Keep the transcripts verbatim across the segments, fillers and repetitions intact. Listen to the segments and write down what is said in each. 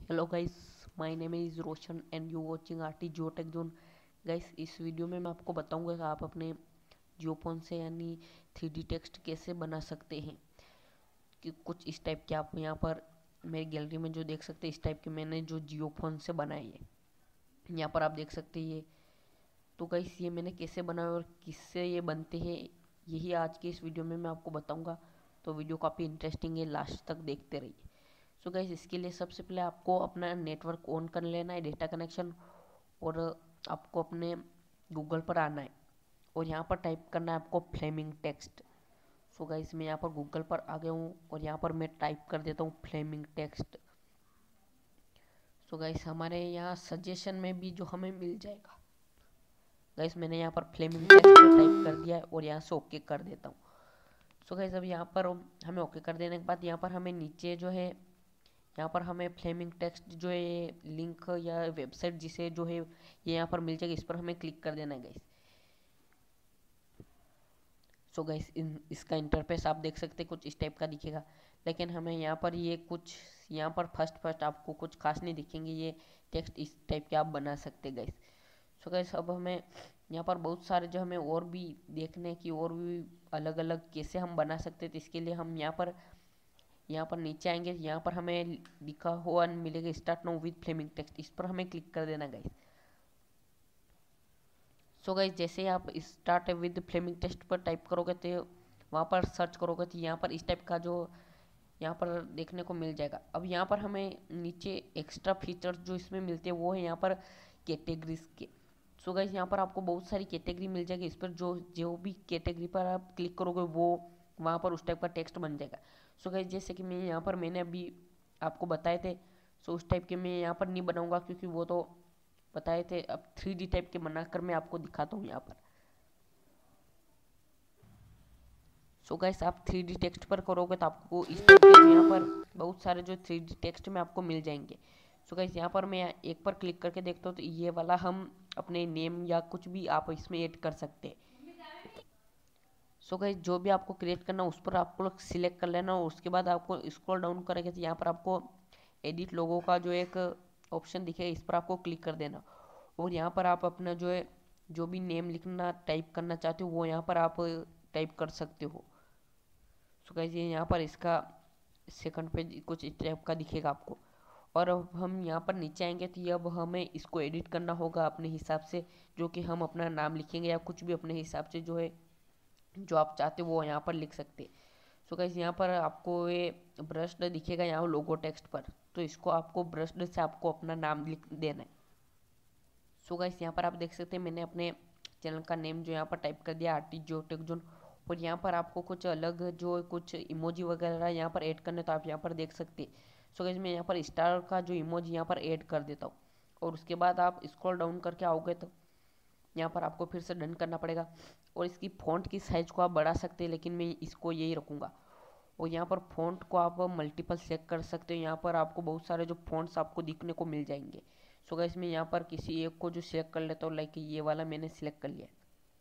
Hello guys, my name is Roshan and you watching RT Jio tech zone. Guys, इस वीडियो में मैं आपको बताऊंगा कि आप अपने जियो फोन से यानी थ्री डी टेक्स्ट कैसे बना सकते हैं। कि कुछ इस टाइप के आप यहाँ पर मेरी गैलरी में जो देख सकते हैं, इस टाइप के मैंने जो जियो फोन से बनाए हैं। यहाँ पर आप देख सकते हैं ये। तो गाइस, ये मैंने कैसे बनाया और किससे ये बनते हैं, यही आज के इस वीडियो में मैं आपको बताऊँगा। तो वीडियो काफ़ी इंटरेस्टिंग है, लास्ट तक देखते रहिए। सो गाइस, इसके लिए सबसे पहले आपको अपना नेटवर्क ऑन कर लेना है, डेटा कनेक्शन। और आपको अपने गूगल पर आना है और यहाँ पर टाइप करना है आपको फ्लेमिंग टेक्स्ट। सो गाइस, मैं यहाँ पर गूगल पर आ गया हूँ और यहाँ पर मैं टाइप कर देता हूँ फ्लेमिंग टेक्स्ट। सो गाइस, हमारे यहाँ सजेशन में भी जो हमें मिल जाएगा। गाइस, मैंने यहाँ पर फ्लेमिंग टेक्स्ट टाइप कर दिया है और यहाँ से ओके कर देता हूँ। सो गाइस, अब यहाँ पर हमें ओके कर देने के बाद यहाँ पर हमें नीचे जो है, यहाँ पर हमें फ्लेमिंग टेक्स्ट जो है ये लिंक या वेबसाइट जिसे जो है ये यहाँ पर मिल जाएगी, इस पर हमें क्लिक कर देना है गाइस। सो गाइस, इन इसका इंटरफेस आप देख सकते हैं, कुछ इस टाइप का दिखेगा। लेकिन हमें यहाँ पर ये कुछ यहाँ पर फर्स्ट फर्स्ट आपको कुछ खास नहीं दिखेंगे, ये टेक्स्ट इस टाइप के आप बना सकते गाइस। सो गाइस, अब हमें यहाँ पर बहुत सारे जो हमें और भी देखने की और भी अलग अलग कैसे हम बना सकते हैं, तो इसके लिए हम यहाँ पर यहाँ पर नीचे आएंगे। यहाँ पर हमें लिखा हुआ मिलेगा start now with flaming text, इस पर हमें क्लिक कर देना गाइस। सो गाइस, जैसे ही आप स्टार्ट विद फ्लेमिंग टेक्स्ट पर टाइप करोगे तो वहाँ पर सर्च करोगे तो यहाँ पर इस टाइप का जो यहाँ पर देखने को मिल जाएगा। अब यहाँ पर हमें नीचे एक्स्ट्रा फीचर्स जो इसमें मिलते हैं वो है यहाँ पर कैटेगरीज के। सो गाइस, यहाँ पर आपको बहुत सारी कैटेगरी मिल जाएगी। इस पर जो जो भी कैटेगरी पर आप क्लिक करोगे वो वहाँ पर उस टाइप का टेक्स्ट बन जाएगा। सो गाइस, जैसे कि मैं यहाँ पर मैंने अभी आपको बताए थे, सो उस टाइप के मैं यहाँ पर नहीं बनाऊँगा क्योंकि वो तो बताए थे। अब थ्री डी टाइप के बनाकर मैं आपको दिखाता हूँ यहाँ पर। सो गाइस, आप थ्री डी टेक्स्ट पर करोगे तो आपको इस टाइप के यहाँ पर बहुत सारे जो थ्री डी टेक्स्ट में आपको मिल जाएंगे। सो गाइस, यहाँ पर मैं एक पर क्लिक करके देखता हूँ तो ये वाला हम अपने नेम या कुछ भी आप इसमें ऐड कर सकते हैं। सो गाइस, जो भी आपको क्रिएट करना उस पर आपको सिलेक्ट कर लेना और उसके बाद आपको स्क्रॉल डाउन करेंगे तो यहाँ पर आपको एडिट लोगों का जो एक ऑप्शन दिखेगा, इस पर आपको क्लिक कर देना। और यहाँ पर आप अपना जो है जो भी नेम लिखना टाइप करना चाहते हो वो यहाँ पर आप टाइप कर सकते हो। सो गाइस, ये यहाँ पर इसका सेकंड पेज कुछ इस टाइप का दिखेगा आपको। और अब हम यहाँ पर नीचे आएंगे तो ये अब हमें इसको एडिट करना होगा अपने हिसाब से, जो कि हम अपना नाम लिखेंगे या कुछ भी अपने हिसाब से जो है जो आप चाहते हो वो यहाँ पर लिख सकते। सो गाइस, यहाँ पर आपको ये ब्रश्ड दिखेगा यहाँ लोगो टेक्स्ट पर, तो इसको आपको ब्रश्ड से आपको अपना नाम लिख देना है। सो गाइस, यहाँ पर आप देख सकते हैं मैंने अपने चैनल का नेम जो यहाँ पर टाइप कर दिया आरटी जियो टेक जोन। और यहाँ पर आपको कुछ अलग जो कुछ इमोजी वगैरह यहाँ पर ऐड करने तो आप यहाँ पर देख सकते हैं। सो गाइस, मैं यहाँ पर स्टार का जो इमोजी यहाँ पर ऐड कर देता हूँ और उसके बाद आप स्क्रॉल डाउन करके आओगे तो यहाँ पर आपको फिर से डन करना पड़ेगा। और इसकी फ़ॉन्ट की साइज़ को आप बढ़ा सकते हैं, लेकिन मैं इसको यही रखूँगा। और यहाँ पर फ़ॉन्ट को आप मल्टीपल सेलेक्ट कर सकते हो, यहाँ पर आपको बहुत सारे जो फ़ॉन्ट्स आपको दिखने को मिल जाएंगे। सो गाइस, मैं यहाँ पर किसी एक को जो सिलेक्ट कर लेता हूँ, लाइक ये वाला मैंने सिलेक्ट कर लिया।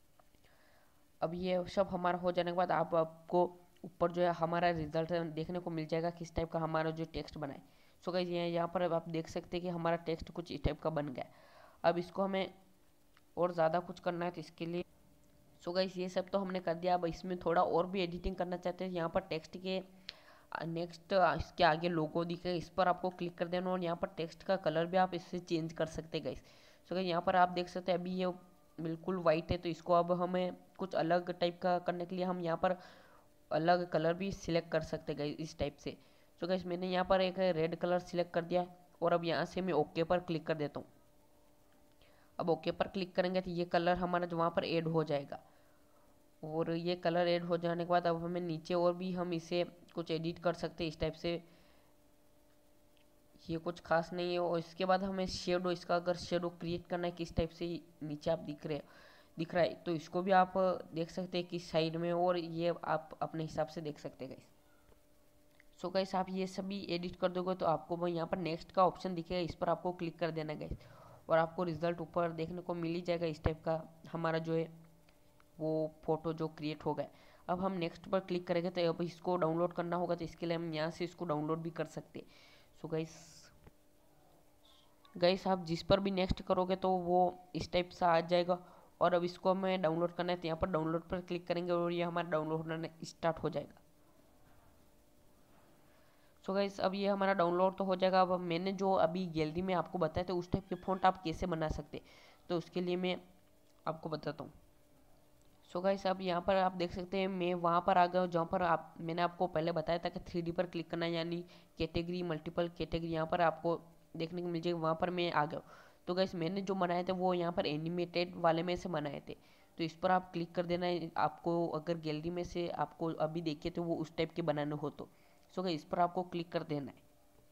अब ये सब हमारा हो जाने के बाद आप आपको ऊपर जो है हमारा रिजल्ट देखने को मिल जाएगा, किस टाइप का हमारा जो टेक्स्ट बना है। सो गाइस, ये यहाँ पर आप देख सकते हैं कि हमारा टेक्स्ट कुछ इस टाइप का बन गया। अब इसको हमें और ज़्यादा कुछ करना है तो इसके लिए सो गाइस, ये सब तो हमने कर दिया। अब इसमें थोड़ा और भी एडिटिंग करना चाहते हैं, यहाँ पर टेक्स्ट के नेक्स्ट इसके आगे लोगो दिखेगा, इस पर आपको क्लिक कर देना और यहाँ पर टेक्स्ट का कलर भी आप इससे चेंज कर सकते हैं गाइस। सो गाइस, यहाँ पर आप देख सकते हैं अभी ये बिल्कुल वाइट है, तो इसको अब हमें कुछ अलग टाइप का करने के लिए हम यहाँ पर अलग कलर भी सिलेक्ट कर सकते हैं गाइस, इस टाइप से। सो गाइस, मैंने यहाँ पर एक रेड कलर सिलेक्ट कर दिया है और अब यहाँ से मैं ओके पर क्लिक कर देता हूँ। अब ओके पर क्लिक करेंगे तो ये कलर हमारा जो वहाँ पर ऐड हो जाएगा। और ये कलर ऐड हो जाने के बाद अब हमें नीचे और भी हम इसे कुछ एडिट कर सकते हैं इस टाइप से। ये कुछ खास नहीं है। और इसके बाद हमें शेडो, इसका अगर शेडो क्रिएट करना है किस टाइप से नीचे आप दिख रहे दिख रहा है तो इसको भी आप देख सकते हैं किस साइड में, और ये आप अपने हिसाब से देख सकते हैं गाइस। सो गाइस, आप ये सभी एडिट कर दोगे तो आपको वो यहाँ पर नेक्स्ट का ऑप्शन दिखेगा, इस पर आपको क्लिक कर देना गाइस। और आपको रिजल्ट ऊपर देखने को मिल ही जाएगा, इस टाइप का हमारा जो है वो फोटो जो क्रिएट हो गया। अब हम नेक्स्ट पर क्लिक करेंगे तो अब इसको डाउनलोड करना होगा, तो इसके लिए हम यहाँ से इसको डाउनलोड भी कर सकते हैं। सो गाइस, गाइस आप जिस पर भी नेक्स्ट करोगे तो वो इस टाइप से आ जाएगा। और अब इसको हमें डाउनलोड करना है तो यहाँ पर डाउनलोड पर क्लिक करेंगे और ये हमारा डाउनलोड होना स्टार्ट हो जाएगा। सो गाइस अब ये हमारा डाउनलोड तो हो जाएगा। अब मैंने जो अभी गैलरी में आपको बताया था उस टाइप के फ़ॉन्ट आप कैसे बना सकते, तो उसके लिए मैं आपको बताता हूँ। सो गाइस अब यहाँ पर आप देख सकते हैं मैं वहाँ पर आ गया हूँ जहाँ पर आप मैंने आपको पहले बताया था कि थ्री डी पर क्लिक करना है, यानी कैटेगरी मल्टीपल कैटेगरी यहाँ पर आपको देखने को मिल जाएगी। वहाँ पर मैं आ गया हूँ। तो गाइस मैंने जो बनाए थे वो यहाँ पर एनिमेटेड वाले में से बनाए थे, तो इस पर आप क्लिक कर देना है। आपको अगर गैलरी में से आपको अभी देखिए तो वो उस टाइप के बनाने हो तो सो गाइस इस पर आपको क्लिक कर देना है।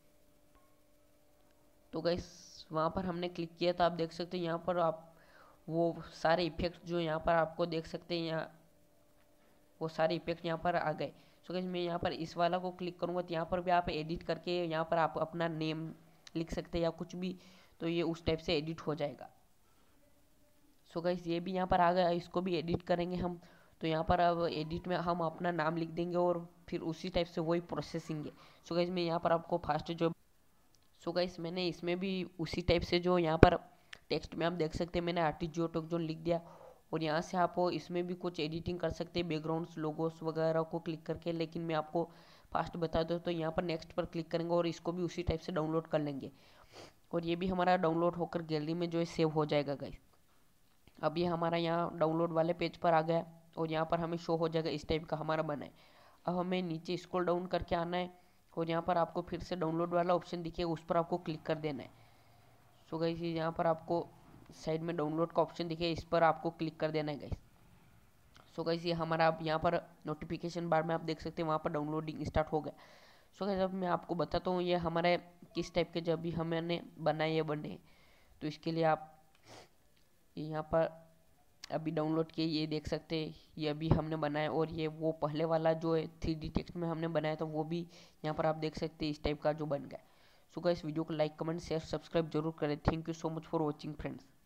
तो गाइस वहाँ पर हमने क्लिक किया था, आप देख सकते हैं यहाँ पर आप वो सारे इफेक्ट जो यहाँ पर आपको देख सकते हैं, यहाँ वो सारे इफेक्ट यहाँ पर आ गए। सो गाइस मैं यहाँ पर इस वाला को क्लिक करूँगा तो यहाँ पर भी आप एडिट करके यहाँ पर आप अपना नेम लिख सकते हैं या कुछ भी, तो ये उस टाइप से एडिट हो जाएगा। सो गाइस ये भी यहाँ पर आ गया, इसको भी एडिट करेंगे हम। तो यहाँ पर अब एडिट में हम अपना नाम लिख देंगे और फिर उसी टाइप से वही प्रोसेसिंग है। सो गाइस मैं यहाँ पर आपको फास्ट जो सो गाइस मैंने इसमें भी उसी टाइप से जो यहाँ पर टेक्स्ट में आप देख सकते हैं मैंने आर्टिस्ट जियो टोक जोन लिख दिया। और यहाँ से आप इसमें भी कुछ एडिटिंग कर सकते हैं बैकग्राउंड्स लोगोस वगैरह को क्लिक करके, लेकिन मैं आपको फास्ट बता दूँ तो यहाँ पर नेक्स्ट पर क्लिक करेंगे और इसको भी उसी टाइप से डाउनलोड कर लेंगे और ये भी हमारा डाउनलोड होकर गैलरी में जो है सेव हो जाएगा गाइस। अब ये हमारा यहाँ डाउनलोड वाले पेज पर आ गया और यहाँ पर हमें शो हो जाएगा इस टाइप का हमारा बना है। अब हमें नीचे स्क्रॉल डाउन करके आना है और यहाँ पर आपको फिर से डाउनलोड वाला ऑप्शन दिखेगा, उस पर आपको क्लिक कर देना है। सो गाइस यहाँ पर आपको साइड में डाउनलोड का ऑप्शन दिखे, इस पर आपको क्लिक कर देना है गाइस। सो गाइस ये हमारा आप यहाँ पर नोटिफिकेशन बार में आप देख सकते हैं वहाँ पर डाउनलोडिंग स्टार्ट हो गया। सो गाइस अब मैं आपको बताता हूँ ये हमारे किस टाइप के जब भी हमने बनाए ये बने, तो इसके लिए आप यहाँ पर अभी डाउनलोड किए ये देख सकते हैं ये अभी हमने बनाया। और ये वो पहले वाला जो है थ्री डी टेक्स्ट में हमने बनाया था वो भी यहाँ पर आप देख सकते हैं इस टाइप का जो बन गया। सो गाइस वीडियो को लाइक कमेंट शेयर सब्सक्राइब जरूर करें। Thank you so much for watching friends.